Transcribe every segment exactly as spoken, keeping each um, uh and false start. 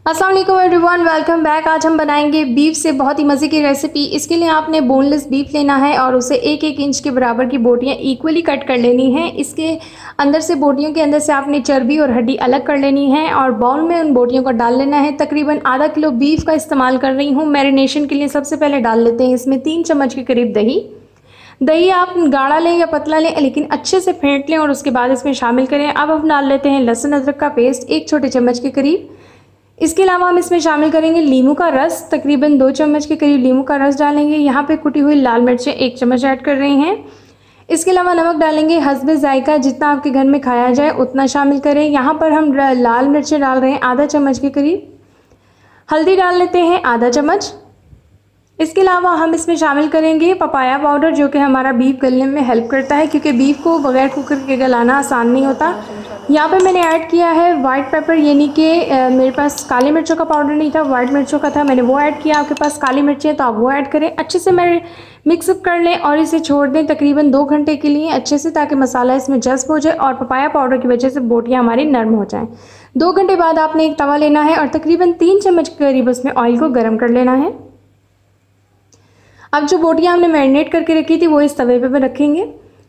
अस्सलाम वालेकुम everyone, welcome back. आज हम बनाएंगे बीफ से बहुत ही मज़े की रेसिपी। इसके लिए आपने बोनलेस बीफ लेना है और उसे एक एक इंच के बराबर की बोटियां इक्वली कट कर लेनी है। इसके अंदर से बोटियों के अंदर से आपने चर्बी और हड्डी अलग कर लेनी है और बाउल में उन बोटियों को डाल लेना है। तकरीबन आधा किलो बीफ का इस्तेमाल कर रही हूँ मैरिनेशन के लिए। सबसे पहले डाल लेते हैं इसमें तीन चम्मच के करीब दही। दही आप गाढ़ा लें या पतला लें, लेकिन अच्छे से फेंट लें और उसके बाद इसमें शामिल करें। अब हम डाल लेते हैं लहसुन अदरक का पेस्ट एक छोटे चम्मच के करीब। इसके अलावा हम इसमें शामिल करेंगे नींबू का रस, तकरीबन दो चम्मच के करीब नींबू का रस डालेंगे। यहाँ पे कुटी हुई लाल मिर्चें एक चम्मच ऐड कर रहे हैं। इसके अलावा नमक डालेंगे हस्बे जायका, जितना आपके घर में खाया जाए उतना शामिल करें। यहाँ पर हम लाल मिर्चें डाल रहे हैं आधा चम्मच के करीब। हल्दी डाल लेते हैं आधा चम्मच। इसके अलावा हम इसमें शामिल करेंगे पपाया पाउडर, जो कि हमारा बीफ गलने में हेल्प करता है, क्योंकि बीफ को बगैर कुकर के गलाना आसान नहीं होता। यहाँ पे मैंने ऐड किया है वाइट पेपर, यानी कि मेरे पास काली मिर्चों का पाउडर नहीं था, वाइट मिर्चों का था, मैंने वो ऐड किया। आपके पास काली मिर्चें हैं तो आप वो ऐड करें। अच्छे से मैं मिक्सअप कर लें और इसे छोड़ दें तकरीबन दो घंटे के लिए अच्छे से, ताकि मसाला इसमें जज्ब हो जाए और पपाया पाउडर की वजह से बोटियाँ हमारी नरम हो जाएँ। दो घंटे बाद आपने एक तवा लेना है और तकरीबन तीन चम्मच के करीब उसमें ऑयल को गर्म कर लेना है। अब जो बोटियाँ हमने मैरिनेट करके रखी थी वो इस तवे पे रखेंगे।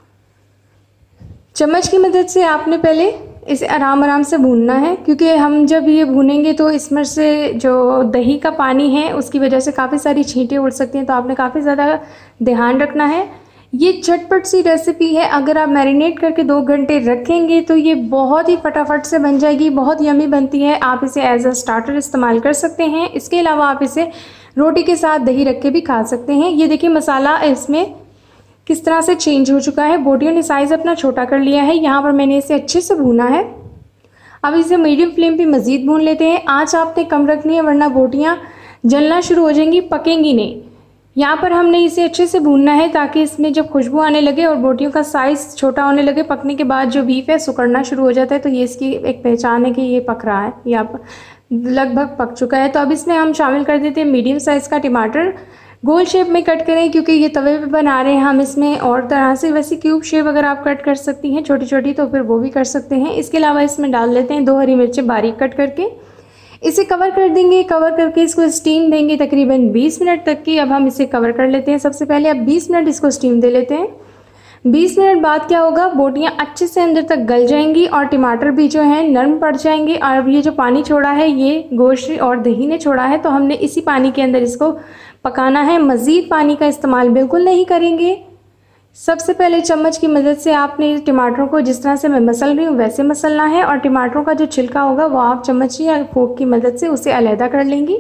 चम्मच की मदद से आपने पहले इसे आराम आराम से भूनना है, क्योंकि हम जब ये भूनेंगे तो इसमें से जो दही का पानी है उसकी वजह से काफ़ी सारी छींटें उड़ सकती हैं, तो आपने काफ़ी ज़्यादा ध्यान रखना है। ये झटपट सी रेसिपी है, अगर आप मैरिनेट करके दो घंटे रखेंगे तो ये बहुत ही फटाफट से बन जाएगी, बहुत यमी बनती है। आप इसे एज अ स्टार्टर इस्तेमाल कर सकते हैं। इसके अलावा आप इसे रोटी के साथ दही रख के भी खा सकते हैं। ये देखिए मसाला इसमें किस तरह से चेंज हो चुका है। बोटियों ने साइज़ अपना छोटा कर लिया है। यहाँ पर मैंने इसे अच्छे से भूना है। अब इसे मीडियम फ्लेम पे मज़ीद भून लेते हैं। आँच आपने कम रखनी है, वरना बोटियाँ जलना शुरू हो जाएंगी, पकेंगी नहीं। यहाँ पर हमने इसे अच्छे से भूनना है ताकि इसमें जब खुशबू आने लगे और बोटियों का साइज़ छोटा होने लगे, पकने के बाद जो बीफ है सुकड़ना शुरू हो जाता है, तो ये इसकी एक पहचान है कि ये पक रहा है, यहाँ पर लगभग पक चुका है। तो अब इसमें हम शामिल कर देते हैं मीडियम साइज़ का टमाटर। गोल शेप में कट करें, क्योंकि ये तवे पे बना रहे हैं हम इसमें और तरह से। वैसे क्यूब शेप अगर आप कट कर सकती हैं छोटी छोटी तो फिर वो भी कर सकते हैं। इसके अलावा इसमें डाल लेते हैं दो हरी मिर्चें बारीक कट करके। इसे कवर कर देंगे, कवर करके इसको स्टीम देंगे तकरीबन बीस मिनट तक की। अब हम इसे कवर कर लेते हैं। सबसे पहले अब बीस मिनट इसको स्टीम दे लेते हैं। बीस मिनट बाद क्या होगा, बोटियां अच्छे से अंदर तक गल जाएंगी और टमाटर भी जो है नरम पड़ जाएंगे। और अब ये जो पानी छोड़ा है ये गोश्त और दही ने छोड़ा है, तो हमने इसी पानी के अंदर इसको पकाना है। मज़ीद पानी का इस्तेमाल बिल्कुल नहीं करेंगे। सबसे पहले चम्मच की मदद से आपने टमाटरों को, जिस तरह से मैं मसल रही हूँ वैसे मसलना है, और टमाटरों का जो छिलका होगा वो आप चम्मच या फोक की मदद से उसे अलहदा कर लेंगी।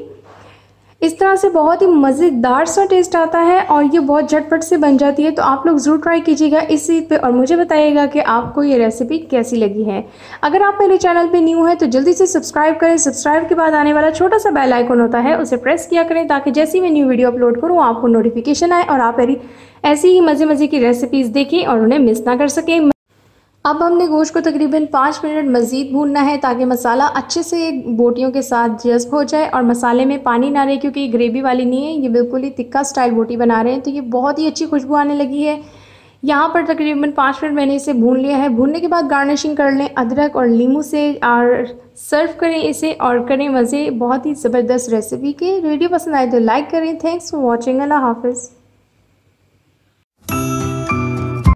इस तरह से बहुत ही मज़ेदार सा टेस्ट आता है और ये बहुत झटपट से बन जाती है। तो आप लोग ज़रूर ट्राई कीजिएगा इस ईद पे और मुझे बताइएगा कि आपको ये रेसिपी कैसी लगी है। अगर आप मेरे चैनल पे न्यू है तो जल्दी से सब्सक्राइब करें। सब्सक्राइब के बाद आने वाला छोटा सा बेल आइकन होता है, उसे प्रेस किया करें, ताकि जैसे ही मैं न्यू वीडियो अपलोड करूँ आपको नोटिफिकेशन आए और आप मेरी ऐसी ही मज़े मज़े की रेसिपीज़ देखें और उन्हें मिस ना कर सकें। अब हमने गोश्त को तकरीबन पाँच मिनट मज़ीद भूनना है ताकि मसाला अच्छे से बोटियों के साथ जज्ब हो जाए और मसाले में पानी ना रहे, क्योंकि ये ग्रेवी वाली नहीं है, ये बिल्कुल ही तिक्का स्टाइल बोटी बना रहे हैं। तो ये बहुत ही अच्छी खुशबू आने लगी है। यहाँ पर तकरीबन पाँच मिनट मैंने इसे भून लिया है। भूनने के बाद गार्निशिंग कर लें अदरक और नींबू से और सर्व करें इसे और करें मज़े। बहुत ही ज़बरदस्त रेसिपी के। वीडियो पसंद आए तो लाइक करें। Thanks for watching. अल्लाह हाफिज़।